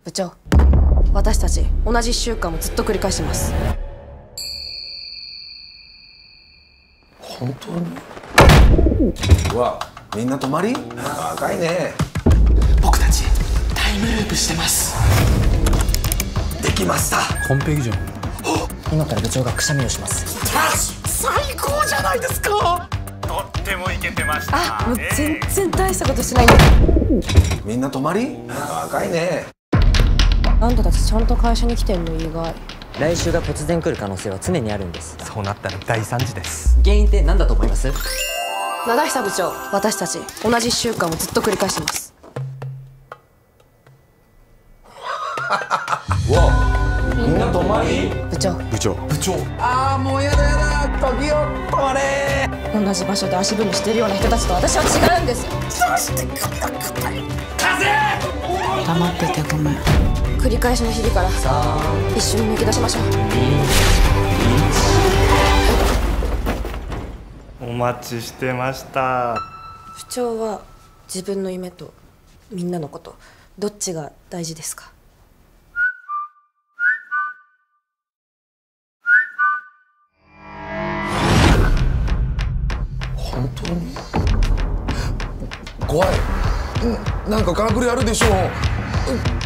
部長、私たち同じ1週間もずっと繰り返してます。 本当に？うわ、みんな泊まり？若いね。 僕たちタイムループしてます。 できました。 完璧じゃん。 今から部長がくしゃみをします。 最高じゃないですか。 とってもイケてました。 もう全然大したことしてないんで。 みんな泊まり？若いね。 あんたたちちゃんと会社に来てんの意外。 来週が突然来る可能性は常にあるんです。 そうなったら大惨事です。 原因って何だと思います？ 灘久部長、私たち同じ1週間もずっと繰り返してます。 わ、みんな泊まり？ 部長、 ああ、もうやだやだ。時を止まれ。 同じ場所で足踏みしてるような人たちと私は違うんです。 黙っててごめん。 繰り返しの日々から一緒に抜け出しましょう。 お待ちしてました。 部長は自分の夢とみんなのことどっちが大事ですか？ 本当に？怖い。なんかからくりあるでしょ。